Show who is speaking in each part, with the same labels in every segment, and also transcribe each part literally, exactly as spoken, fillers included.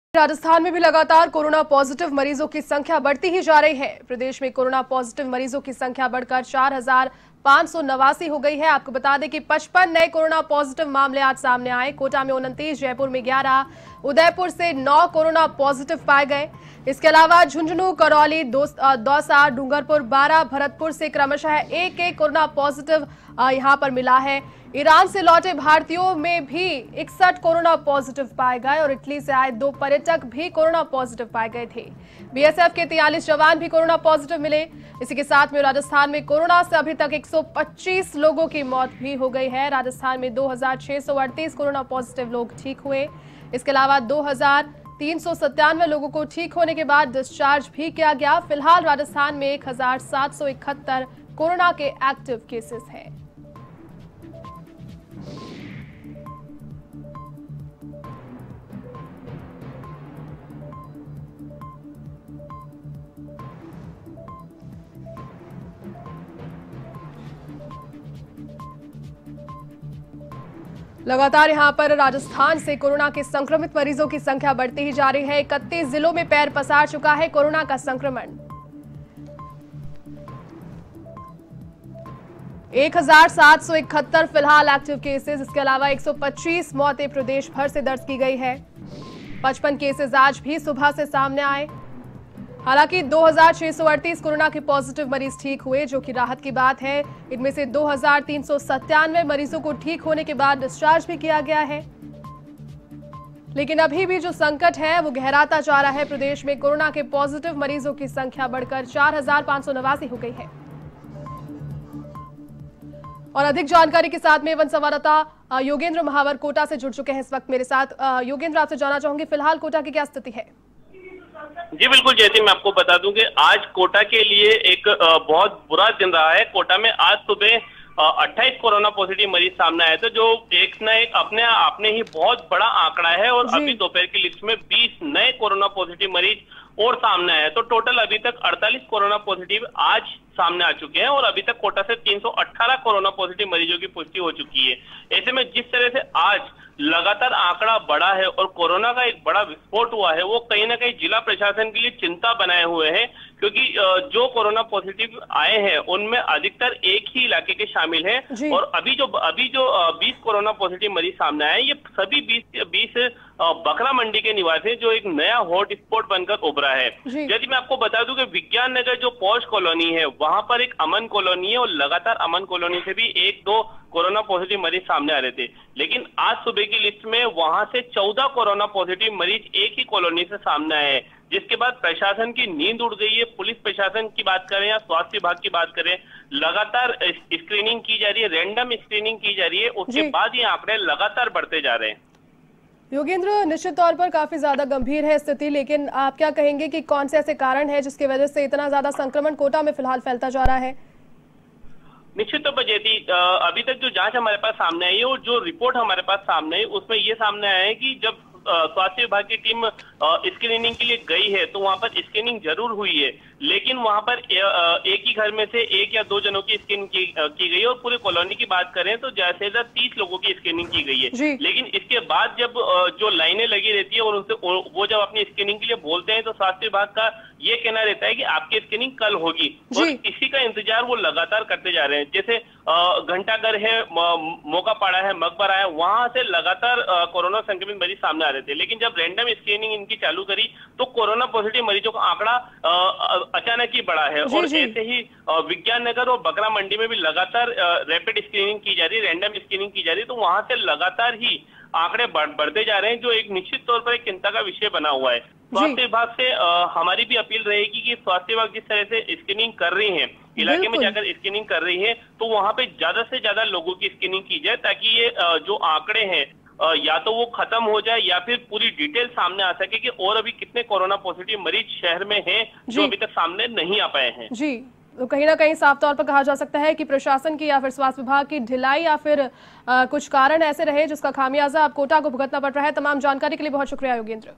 Speaker 1: राजस्थान में भी लगातार कोरोना पॉजिटिव मरीजों की संख्या बढ़ती ही जा रही है। प्रदेश में कोरोना पॉजिटिव मरीजों की संख्या बढ़कर चार हजार पांच सौ नवासी हो गई है। आपको बता दें कि पचपन नए कोरोना पॉजिटिव मामले आज सामने आए। कोटा में उनतीस, जयपुर में ग्यारह, उदयपुर से नौ कोरोना पॉजिटिव पाए गए। इसके अलावा झुंझुनू, करौली, दौसा, डूंगरपुर, बारां, भरतपुर से क्रमशः एक एक कोरोना पॉजिटिव यहां पर मिला है। ईरान से लौटे भारतीयों में भी इकसठ कोरोना पॉजिटिव पाए गए और इटली से आए दो पर्यटक भी कोरोना पॉजिटिव पाए गए थे। बीएसएफ के तैंतालीस जवान भी कोरोना पॉजिटिव मिले। इसी के साथ में राजस्थान में कोरोना से अभी तक एक सौ पच्चीस लोगों की मौत भी हो गई है। राजस्थान में दो हजार छह सौ अड़तीस कोरोना पॉजिटिव लोग ठीक हुए। इसके अलावा दो हजार तीन सौ सत्तानवे लोगों को ठीक होने के बाद डिस्चार्ज भी किया गया। फिलहाल राजस्थान में एक हजार सात सौ इकहत्तर कोरोना के एक्टिव केसेस हैं। लगातार यहां पर राजस्थान से कोरोना के संक्रमित मरीजों की संख्या बढ़ती ही जा रही है। इकतीस जिलों में पैर पसार चुका है कोरोना का संक्रमण। एक हजार सात सौ इकहत्तर फिलहाल एक्टिव केसेस। इसके अलावा एक सौ पच्चीस मौतें प्रदेश भर से दर्ज की गई है। पचपन केसेस आज भी सुबह से सामने आए। हालांकि दो हजार छह सौ अड़तीस कोरोना के पॉजिटिव मरीज ठीक हुए, जो कि राहत की बात है। इनमें से दो हजार तीन सौ सत्तानवे मरीजों को ठीक होने के बाद डिस्चार्ज भी किया गया है। लेकिन अभी भी जो संकट है वो गहराता जा रहा है। प्रदेश में कोरोना के पॉजिटिव मरीजों की संख्या बढ़कर चार हजार पांच सौ नवासी हो गई है। और अधिक जानकारी के साथ में वन संवाददाता योगेंद्र महावर कोटा से जुड़ चुके हैं इस वक्त मेरे साथ। योगेंद्र, आपसे जानना चाहूंगी फिलहाल कोटा की क्या स्थिति है?
Speaker 2: जी बिल्कुल, जैसे मैं आपको बता दूं कि आज कोटा के लिए एक बहुत बुरा दिन रहा है। कोटा में आज सुबह अट्ठाईस कोरोना पॉजिटिव मरीज सामने आए थे, जो एक न एक अपने आपने ही बहुत बड़ा आंकड़ा है। और अभी दोपहर की लिस्ट में बीस नए कोरोना पॉजिटिव मरीज और सामने आए हैं। तो टोटल अभी तक अड़तालीस कोरोना पॉजिटिव आज सामने आ चुके हैं और अभी तक कोटा से तीन सौ अठारह कोरोना पॉजिटिव मरीजों की पुष्टि हो चुकी है। ऐसे में जिस तरह से आज लगातार आंकड़ा बढ़ा है और कोरोना का एक बड़ा विस्फोट हुआ है, वो कहीं ना कहीं जिला प्रशासन के लिए चिंता बनाए हुए हैं। क्योंकि जो कोरोना पॉजिटिव आए हैं उनमें अधिकतर एक ही इलाके के शामिल हैं। और अभी जो अभी जो बीस कोरोना पॉजिटिव मरीज सामने आए, ये सभी बीस बीस बकरा मंडी के निवासी, जो एक नया हॉट स्पॉट बनकर उभरा है। यदि मैं आपको बता दूं कि विज्ञान नगर जो पॉश कॉलोनी है, वहां पर एक अमन कॉलोनी है और लगातार अमन कॉलोनी से भी एक दो कोरोना पॉजिटिव मरीज सामने आ रहे थे। लेकिन आज सुबह की लिस्ट में वहां से चौदह कोरोना पॉजिटिव मरीज एक ही कॉलोनी से सामने आए हैं, जिसके बाद प्रशासन की नींद उड़ गई है। पुलिस प्रशासन की बात करें या स्वास्थ्य विभाग की बात करें, लगातार स्क्रीनिंग की जा रही है, रैंडम स्क्रीनिंग की जा रही है। उसके बाद ये आंकड़े लगातार बढ़ते जा रहे हैं।
Speaker 1: योगेंद्र, निश्चित तौर पर काफी ज्यादा गंभीर है स्थिति, लेकिन आप क्या कहेंगे कि कौन से ऐसे कारण है जिसकी वजह से इतना ज्यादा संक्रमण कोटा में फिलहाल फैलता जा रहा है?
Speaker 2: निश्चित तौर पर जैसी अभी तक जो जांच हमारे पास सामने आई है और जो रिपोर्ट हमारे पास सामने आई, उसमें ये सामने आया है कि जब स्वास्थ्य विभाग की टीम स्क्रीनिंग के लिए गई है तो वहां पर स्क्रीनिंग जरूर हुई है, लेकिन वहां पर एक ही घर में से एक या दो जनों की स्क्रीनिंग की, की गई। और पूरे कॉलोनी की बात करें तो जैसे तीस लोगों की स्क्रीनिंग की गई है। लेकिन इसके बाद जब जो लाइनें लगी रहती है और उनसे वो जब अपनी स्क्रीनिंग के लिए बोलते हैं तो स्वास्थ्य विभाग का ये कहना रहता है कि आपकी स्क्रीनिंग कल होगी। और इसी का इंतजार वो लगातार करते जा रहे हैं। जैसे घंटाघर है, मोकापाड़ा है, मकबरा है, वहां से लगातार कोरोना संक्रमित मरीज सामने आ रहे थे। लेकिन जब रैंडम स्क्रीनिंग इनकी चालू करी तो कोरोना पॉजिटिव मरीजों का आंकड़ा अचानक ही बढ़ा है। और ऐसे ही विज्ञान नगर और बकरा मंडी में भी लगातार रैपिड स्क्रीनिंग की जा रही है, रैंडम स्क्रीनिंग की जा रही है। तो वहां से लगातार ही आंकड़े बढ़ते जा रहे हैं, जो एक निश्चित तौर पर एक चिंता का विषय बना हुआ है। स्वास्थ्य विभाग से आ, हमारी भी अपील रहेगी कि स्वास्थ्य विभाग जिस तरह से स्क्रीनिंग कर रही है, इलाके में जाकर स्क्रीनिंग कर रही है, तो वहां पे ज्यादा से ज्यादा लोगों की स्क्रीनिंग की जाए, ताकि ये आ, जो आंकड़े हैं या तो वो खत्म हो जाए या फिर पूरी डिटेल सामने आ सके कि और अभी कितने कोरोना पॉजिटिव मरीज शहर में हैं जो अभी तक सामने नहीं आ पाए हैं।
Speaker 1: जी, तो कहीं ना कहीं साफ तौर पर कहा जा सकता है कि प्रशासन की या फिर स्वास्थ्य विभाग की ढिलाई या फिर आ, कुछ कारण ऐसे रहे जिसका खामियाजा अब कोटा को भुगतना पड़ रहा है। तमाम जानकारी के लिए बहुत शुक्रिया योगेंद्र।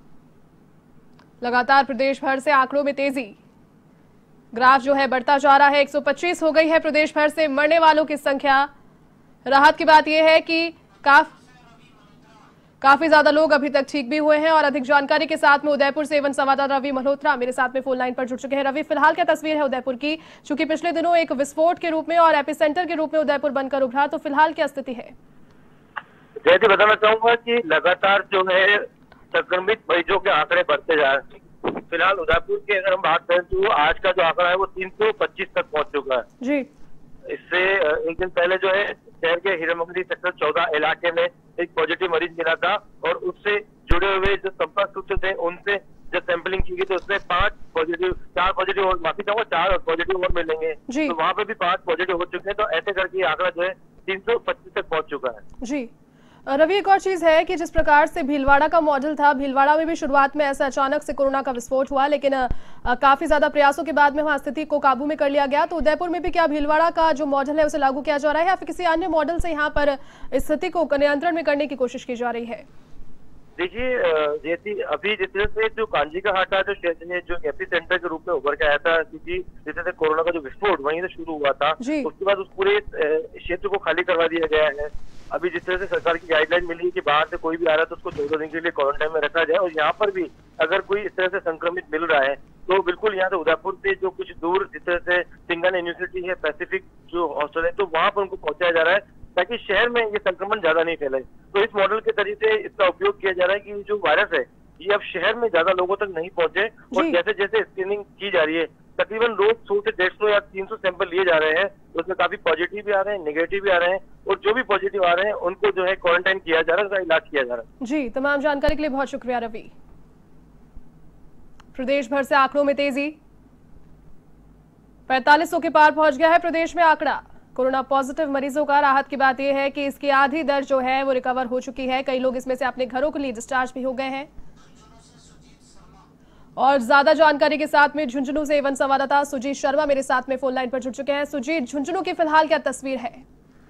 Speaker 1: लगातार प्रदेश भर से आंकड़ों में तेजी, ग्राफ जो है बढ़ता जा रहा है। एक सौ पच्चीस हो गई है प्रदेश भर से मरने वालों की संख्या। राहत की बात यह है कि काफ काफी ज्यादा लोग अभी तक ठीक भी हुए हैं और अधिक जानकारी के साथ में उदयपुर से एवं संवाददाता रवि मल्होत्रा मेरे साथ में फोन लाइन पर जुड़ चुके हैं। रवि, फिलहाल क्या तस्वीर है उदयपुर की? चूंकि पिछले दिनों एक विस्फोट के रूप में और एपिसेंटर के रूप में उदयपुर बनकर उभरा, तो फिलहाल क्या स्थिति है?
Speaker 3: जैसे बताना चाहूंगा कि लगातार जो है संक्रमित मरीजों के आंकड़े बढ़ते जा रहे हैं। फिलहाल उदयपुर की अगर हम बात करें तो आज का जो आंकड़ा है वो तीन सौ पच्चीस तक पहुंच चुका है
Speaker 1: जी।
Speaker 3: इससे एक दिन पहले जो है शहर के हीरामंगली सेक्टर चौदह इलाके में एक पॉजिटिव मरीज मिला था और उससे जुड़े हुए जो संपर्क सूत्र थे उनसे जब सैंपलिंग की गई तो उसमें पांच पॉजिटिव चार पॉजिटिव और माफी चाहूंगा चार पॉजिटिव और मिलेंगे, तो वहां पे भी पांच पॉजिटिव हो चुके हैं। तो ऐसे करके आंकड़ा जो है तीन सौ पच्चीस तक पहुंच चुका है। जी
Speaker 1: रवि, एक और चीज है कि जिस प्रकार से भीलवाड़ा का मॉडल था, भीलवाड़ा में भी शुरुआत में ऐसा अचानक से कोरोना का विस्फोट हुआ, लेकिन आ, काफी ज्यादा प्रयासों के बाद में वहां स्थिति को काबू में कर लिया गया। तो उदयपुर में भी क्या भीलवाड़ा का जो मॉडल है उसे लागू किया जा रहा है या फिर किसी अन्य मॉडल से यहाँ पर स्थिति को नियंत्रण में करने की कोशिश की जा रही है?
Speaker 3: देखिए, जैसे अभी जिस तरह से जो कांजी का हाटा जो जो एपी सेंटर के रूप में उभर के आया था, क्योंकि जिस तरह से कोरोना का जो विस्फोट वहीं से शुरू हुआ था, उसके बाद उस पूरे क्षेत्र को खाली करवा दिया गया है। अभी जिस तरह से सरकार की गाइडलाइन मिली है कि बाहर से कोई भी आ रहा है तो उसको चौदह दिन के लिए क्वारंटाइन में रखा जाए, और यहाँ पर भी अगर कोई इस तरह से संक्रमित मिल रहा है तो बिल्कुल यहाँ से उदयपुर से जो कुछ दूर जिस तरह से सिंगल यूनिवर्सिटी है, पैसिफिक जो हॉस्टल है, तो वहां पर उनको पहुंचाया जा रहा है ताकि शहर में ये संक्रमण ज्यादा नहीं फैले। तो इस मॉडल के तरीके से इसका उपयोग किया जा रहा है कि जो वायरस है ये अब शहर में ज्यादा लोगों तक नहीं पहुंचे, और जैसे जैसे स्क्रीनिंग की जा रही है तकरीबन रोज सौ से डेढ़ सौ या तीन सौ सैंपल लिए जा रहे हैं, उसमें काफी पॉजिटिव भी आ रहे हैं, नेगेटिव भी आ रहे हैं, और जो भी पॉजिटिव आ रहे हैं उनको जो है क्वारंटाइन किया जा रहा है, उनका इलाज किया जा रहा है।
Speaker 1: जी, तमाम जानकारी के लिए बहुत शुक्रिया रवि। प्रदेश भर से आंकड़ों में तेजी, पैंतालीस सौ के पार पहुंच गया है प्रदेश में आंकड़ा। कोरोना पॉजिटिव मरीजों का राहत की बात यह है कि इसकी आधी दर जो है वो रिकवर हो चुकी है। कई लोग इसमें से अपने घरों के लिए डिस्चार्ज भी हो गए हैं। और ज्यादा जानकारी के साथ में झुंझुनू से एवं संवाददाता सुजीत शर्मा मेरे साथ में फोन लाइन पर जुड़ चुके हैं। सुजीत, झुंझुनू की फिलहाल क्या तस्वीर है?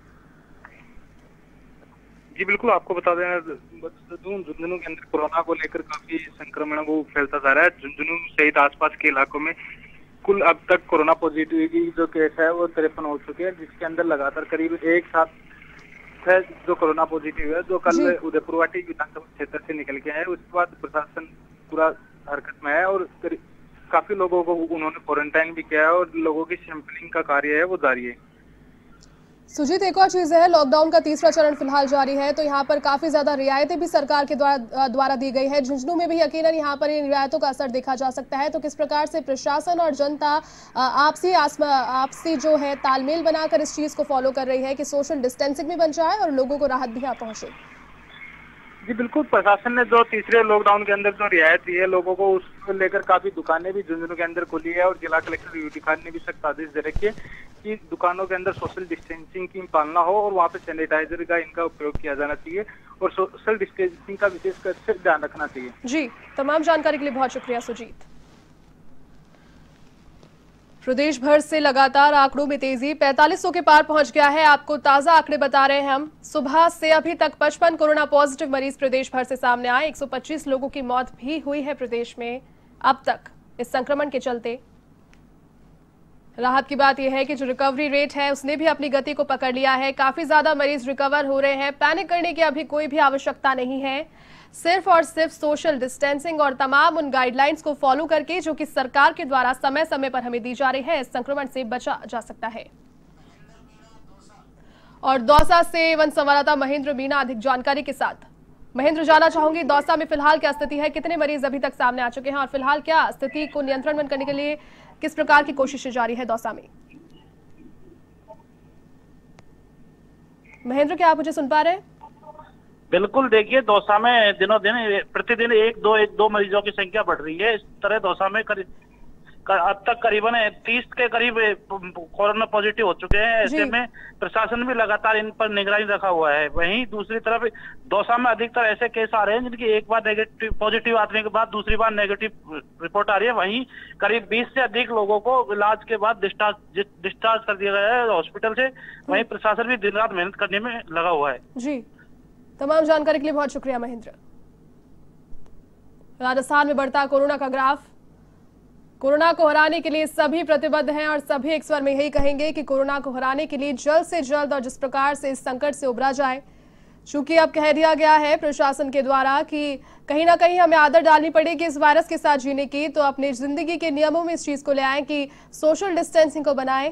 Speaker 4: जी बिल्कुल, आपको बता दें झुंझुनू के अंदर कोरोना को लेकर काफी संक्रमण वो फैलता जा रहा है। झुंझुनू सहित आसपास के इलाकों में कुल अब तक कोरोना पॉजिटिव की जो केस है वो तिरपन हो चुके हैं, जिसके अंदर लगातार करीब एक साथ है जो कोरोना पॉजिटिव है, जो कल उदयपुरवाटी विधानसभा क्षेत्र से निकल के आए। उसके बाद प्रशासन पूरा हरकत में है और काफी लोगों को उन्होंने क्वारंटाइन भी किया है और लोगों की सैंपलिंग का कार्य है वो जारी है।
Speaker 1: सुजीत, एक और चीज है, लॉकडाउन का तीसरा चरण फिलहाल जारी है, तो यहाँ पर काफी ज्यादा रियायतें भी सरकार के द्वारा द्वारा दी गई है। झुंझुनू में भी यकीनन यहाँ पर इन रियायतों का असर देखा जा सकता है। तो किस प्रकार से प्रशासन और जनता आपसी आपसी जो है तालमेल बनाकर इस चीज को फॉलो कर रही है कि सोशल डिस्टेंसिंग भी बन जाए और लोगों को राहत भी यहाँ पहुंचे?
Speaker 4: जी बिल्कुल, प्रशासन ने जो तीसरे लॉकडाउन के अंदर जो रियायत दी है लोगों को, उसको लेकर काफी दुकानें भी झुंझुनू के अंदर खुली है, और जिला कलेक्टर यूटी खान ने भी सख्त आदेश दे रखे कि दुकानों के अंदर सोशल डिस्टेंसिंग की पालना हो और वहाँ पे सैनिटाइजर का इनका उपयोग किया जाना चाहिए और सोशल डिस्टेंसिंग का विशेष कर से ध्यान रखना चाहिए।
Speaker 1: जी, तमाम जानकारी के लिए बहुत शुक्रिया सुजीत। प्रदेश भर से लगातार आंकड़ों में तेजी, पैंतालीस सौ के पार पहुंच गया है। आपको ताजा आंकड़े बता रहे हैं हम। सुबह से अभी तक पचपन कोरोना पॉजिटिव मरीज प्रदेश भर से सामने आए। एक सौ पच्चीस लोगों की मौत भी हुई है प्रदेश में अब तक इस संक्रमण के चलते। राहत की बात यह है कि जो रिकवरी रेट है उसने भी अपनी गति को पकड़ लिया है। काफी ज्यादा मरीज रिकवर हो रहे हैं। पैनिक करने की अभी कोई भी आवश्यकता नहीं है। सिर्फ और सिर्फ सोशल डिस्टेंसिंग और तमाम उन गाइडलाइंस को फॉलो करके जो कि सरकार के द्वारा समय समय पर हमें दी जा रही है, इस संक्रमण से बचा जा सकता है। और दौसा से वन संवाददाता महेंद्र मीणा अधिक जानकारी के साथ। महेंद्र, जानना चाहूंगी दौसा में फिलहाल क्या स्थिति है, कितने मरीज अभी तक सामने आ चुके हैं और फिलहाल क्या स्थिति को नियंत्रण में करने के लिए किस प्रकार की कोशिशें जारी है दौसा में? महेंद्र, क्या आप मुझे सुन पा रहे हैं?
Speaker 5: बिल्कुल, देखिए दौसा में दिनों दिन प्रतिदिन एक दो एक दो मरीजों की संख्या बढ़ रही है। इस तरह दौसा में कर, कर, अब तक करीबन तीस के करीब कोरोना पॉजिटिव हो चुके हैं। ऐसे में प्रशासन भी लगातार इन पर निगरानी रखा हुआ है। वहीं दूसरी तरफ दौसा में अधिकतर ऐसे केस आ रहे हैं जिनकी एक बार नेगेटिव पॉजिटिव आने के बाद दूसरी बार नेगेटिव रिपोर्ट आ रही है। वहीं करीब बीस से अधिक लोगों को इलाज के बाद डिस्चार्ज डिस्चार्ज कर दिया गया है हॉस्पिटल से। वहीं प्रशासन भी दिन रात मेहनत करने में लगा हुआ है।
Speaker 1: जी, तमाम जानकारी के लिए बहुत शुक्रिया महेंद्र। राजस्थान में बढ़ता कोरोना का ग्राफ। कोरोना को हराने के लिए सभी प्रतिबद्ध हैं और सभी एक स्वर में यही कहेंगे कि कोरोना को हराने के लिए जल्द से जल्द और जिस प्रकार से इस संकट से उबरा जाए, चूंकि अब कह दिया गया है प्रशासन के द्वारा कि कहीं ना कहीं हमें आदत डालनी पड़ेगी इस वायरस के साथ जीने की, तो अपनी जिंदगी के नियमों में इस चीज को ले आए कि सोशल डिस्टेंसिंग को बनाएं।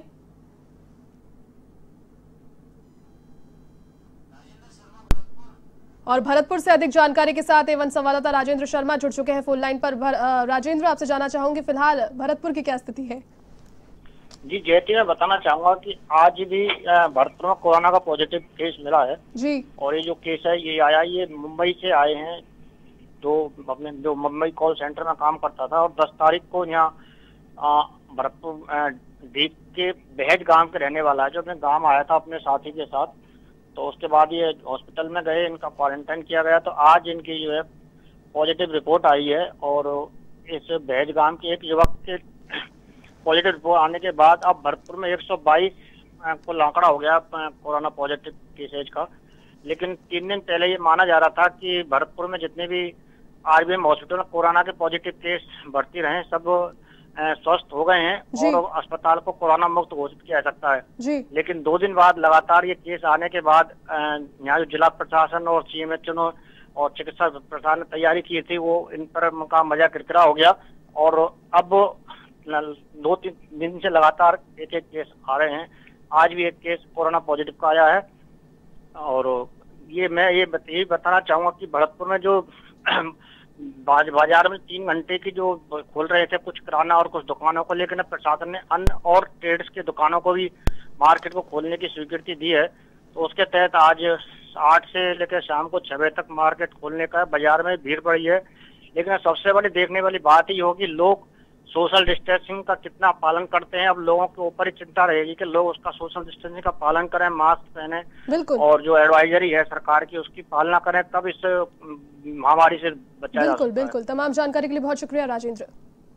Speaker 1: और भरतपुर से अधिक जानकारी के साथ एवं संवाददाता राजेंद्र शर्मा जुड़ चुके हैं फोन लाइन पर। राजेंद्र, आपसे जानना चाहूंगी फिलहाल भरतपुर की क्या स्थिति है?
Speaker 6: जी जयती, मैं बताना चाहूंगा कि आज भी भरतपुर में कोरोना का पॉजिटिव केस मिला है
Speaker 1: जी। और
Speaker 6: ये जो केस है ये आया ये मुंबई से आए हैं, तो अपने जो मुंबई कॉल सेंटर में काम करता था और दस तारीख को यहाँ भरतपुर दीप के बहज गांव के रहने वाला है, जो अपने गांव आया था अपने साथी के साथ। तो उसके बाद ये हॉस्पिटल में गए, इनका क्वारंटाइन किया गया, तो आज इनकी जो है पॉजिटिव रिपोर्ट आई है। और इस बहज गांव के एक युवक के पॉजिटिव रिपोर्ट आने के बाद अब भरतपुर में एक सौ बाईस को आंकड़ा हो गया कोरोना पॉजिटिव केसेज का। लेकिन तीन दिन पहले ये माना जा रहा था कि भरतपुर में जितने भी आरबीएम हॉस्पिटल में कोरोना के पॉजिटिव केस भर्ती रहे सब स्वस्थ हो गए हैं और अस्पताल को कोरोना मुक्त घोषित किया जा सकता है
Speaker 1: जी।
Speaker 6: लेकिन दो दिन बाद लगातार ये केस आने के बाद यहाँ जो जिला प्रशासन और सीएमएचओ और चिकित्सा प्रशासन ने तैयारी की थी वो इन पर का मजा किरकिरा हो गया। और अब दो तीन दिन से लगातार एक एक केस आ रहे हैं। आज भी एक केस कोरोना पॉजिटिव का आया है। और ये मैं ये यही बताना चाहूंगा कि भरतपुर में जो बाज, बाजार में तीन घंटे की जो खोल रहे थे कुछ किराना और कुछ दुकानों को, लेकिन प्रशासन ने अन्य और ट्रेड्स की दुकानों को भी मार्केट को खोलने की स्वीकृति दी है। तो उसके तहत आज आठ से लेकर शाम को छह बजे तक मार्केट खोलने का है। बाजार में भीड़ पड़ी है, लेकिन सबसे बड़ी देखने वाली बात ही होगी लोग सोशल डिस्टेंसिंग का कितना पालन करते हैं। अब लोगों के ऊपर ही चिंता रहेगी कि लोग उसका सोशल डिस्टेंसिंग का पालन करें, मास्क पहने और जो एडवाइजरी है सरकार की उसकी पालना करें, तब इस महामारी से बचा जा सकता है।
Speaker 1: बिल्कुल। तमाम जानकारी के लिए बहुत शुक्रिया राजेंद्र।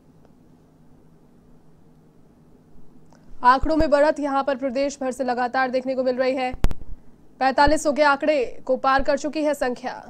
Speaker 1: आंकड़ों में बढ़त यहां पर प्रदेश भर से लगातार देखने को मिल रही है। पैंतालीस सौ के आंकड़े को पार कर चुकी है संख्या।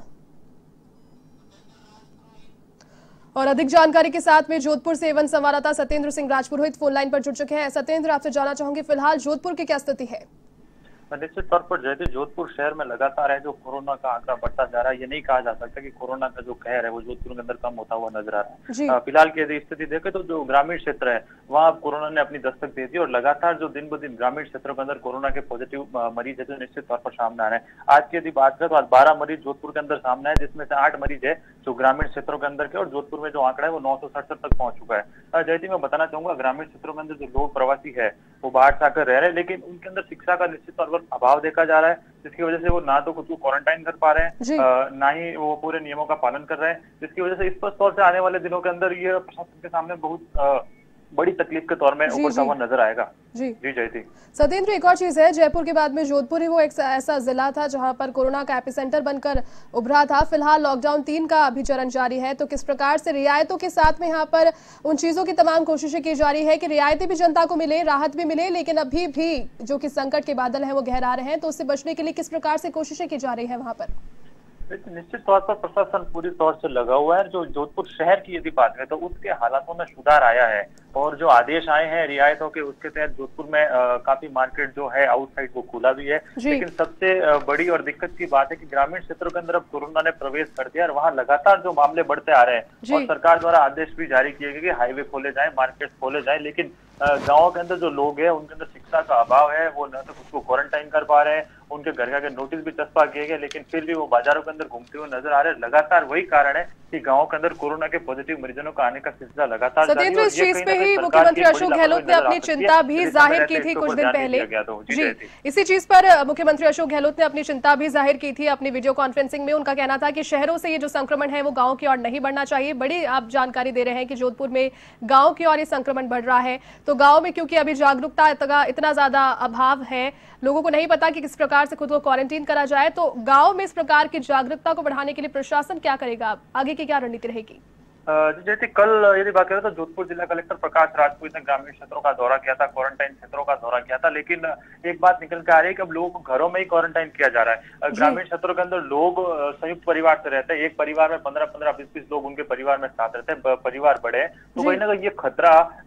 Speaker 1: और अधिक जानकारी के साथ में जोधपुर से एवं संवाददाता सत्येंद्र सिंह राजपुरोहित फोन लाइन पर जुड़ चुके हैं। सत्येंद्र, आपसे जानना चाहूंगी फिलहाल जोधपुर की क्या स्थिति है?
Speaker 7: निश्चित तौर पर जयती, जोधपुर शहर में लगातार है जो कोरोना का आंकड़ा बढ़ता जा रहा है। ये नहीं कहा जा सकता कि कोरोना का जो कहर है वो जोधपुर के अंदर कम होता हुआ नजर आ रहा है। फिलहाल की यदि स्थिति देखें तो जो ग्रामीण क्षेत्र है वहाँ कोरोना ने अपनी दस्तक दे दी और लगातार जो दिन ब दिन ग्रामीण क्षेत्रों के अंदर कोरोना के पॉजिटिव मरीज है जो निश्चित तौर पर सामने आ रहे हैं। आज की यदि बात करें तो आज बारह मरीज जोधपुर के अंदर सामने आए, जिसमें से आठ मरीज है जो ग्रामीण क्षेत्रों के अंदर के, और जोधपुर में जो आंकड़ा है वो नौ सौ सड़सठ तक पहुंच चुका है। जयती, मैं बताना चाहूंगा ग्रामीण क्षेत्रों के अंदर जो लोग प्रवासी है वो बाहर से आकर रह रहे हैं, लेकिन उनके अंदर शिक्षा का निश्चित तौर पर अभाव देखा जा रहा है, जिसकी वजह से वो ना तो खुद को क्वारंटाइन कर पा रहे हैं, ना ही वो पूरे नियमों का पालन कर रहे हैं, जिसकी वजह से स्पष्ट तौर से आने वाले दिनों के अंदर ये प्रशासन के सामने बहुत बड़ी तकलीफ के तौर में उभरता हुआ नजर आएगा। जी जी जयती।
Speaker 1: सत्येंद्र, एक और चीज है, जयपुर के बाद में जोधपुर ही वो एक ऐसा जिला था जहां पर कोरोना का एपिसेंटर बनकर उभरा था। फिलहाल लॉकडाउन तीन का अभी चरण जारी है, तो किस प्रकार से रियायतों के साथ में यहाँ पर उन चीजों की तमाम कोशिशें की जा रही है कि रियायतें भी जनता को मिले, राहत भी मिले, लेकिन अभी भी जो कि संकट के बादल है वो गहरा रहे हैं, तो उससे बचने के लिए किस प्रकार से कोशिशें की जा रही है वहां पर?
Speaker 7: निश्चित तौर पर प्रशासन पूरी तौर से लगा हुआ है। जो जोधपुर शहर की यदि बात करें तो उसके हालातों में सुधार आया है और जो आदेश आए हैं रियायतों के उसके तहत जोधपुर में आ, काफी मार्केट जो है आउटसाइड वो खुला भी है। लेकिन सबसे बड़ी और दिक्कत की बात है कि ग्रामीण क्षेत्रों के अंदर अब कोरोना ने प्रवेश कर दिया और वहाँ लगातार जो मामले बढ़ते आ रहे हैं और सरकार द्वारा आदेश भी जारी किए गए कि हाईवे खोले जाए, मार्केट खोले जाए, लेकिन गाँव के अंदर जो लोग हैं उनके अंदर शिक्षा का अभाव है, वो न तो खुद को क्वारंटाइन कर पा रहे हैं, उनके घर के नोटिस भी चस्पा किए गए, लेकिन फिर भी वो बाजारों के अंदर घूमते हुए नजर आ रहे हैं। लगातार वही कारण है कि गांव के अंदर कोरोना के पॉजिटिव मरीजों का आने का सिलसिला लगातार जारी है।
Speaker 1: इस चीज पे ही मुख्यमंत्री अशोक गहलोत ने अपनी चिंता भी जाहिर की थी कुछ दिन पहले। जी, इसी चीज पर मुख्यमंत्री अशोक गहलोत ने अपनी चिंता भी जाहिर की थी अपनी वीडियो कॉन्फ्रेंसिंग में। उनका कहना था कि शहरों से ये जो संक्रमण है वो गाँव की ओर नहीं बढ़ना चाहिए। बड़ी आप जानकारी दे रहे हैं कि जोधपुर में गाँव की ओर ये संक्रमण बढ़ रहा है, तो गाँव में क्योंकि अभी जागरूकता इतना ज्यादा अभाव है, लोगों को नहीं पता कि किस प्रकार से खुद को क्वारंटीन करा जाए, तो गांव में इस प्रकार की जागरूकता को बढ़ाने के लिए प्रशासन क्या करेगा, आगे की क्या रणनीति रहेगी?
Speaker 7: जैसे कल यदि बात करें तो जोधपुर जिला कलेक्टर प्रकाश राजपूत ने ग्रामीण क्षेत्रों का दौरा किया था, क्वारंटाइन क्षेत्रों का दौरा किया था, लेकिन एक बात निकल के आ रही है कि अब लोगों को घरों में ही क्वारंटाइन किया जा रहा है। ग्रामीण क्षेत्रों के अंदर लोग संयुक्त परिवार से रहते हैं, एक परिवार में पंद्रह पंद्रह बीस बीस लोग उनके परिवार में साथ रहते हैं, परिवार बड़े हैं, तो कहीं ना कहीं ये खतरा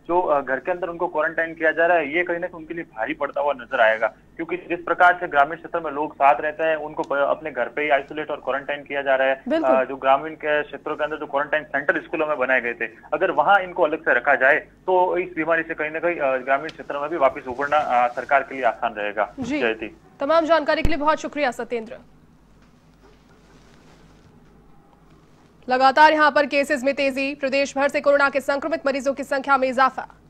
Speaker 7: जो घर के अंदर उनको क्वारंटाइन किया जा रहा है, ये कहीं ना कहीं उनके लिए भारी पड़ता हुआ नजर आएगा। क्योंकि जिस प्रकार से ग्रामीण क्षेत्र में लोग साथ रहते हैं, उनको अपने घर पे ही आइसोलेट और क्वारंटाइन किया जा रहा है। जो ग्रामीण के क्षेत्रों के अंदर जो क्वारंटाइन सेंटर स्कूलों में बनाए गए थे, अगर वहां इनको अलग से रखा जाए तो इस बीमारी से कहीं ना कहीं ग्रामीण क्षेत्रों में भी वापिस उभरना सरकार के लिए आसान रहेगा।
Speaker 1: जी, तमाम जानकारी के लिए बहुत शुक्रिया सत्येंद्र। लगातार यहां पर केसेस में तेजी, प्रदेश भर से कोरोना के संक्रमित मरीजों की संख्या में इजाफा।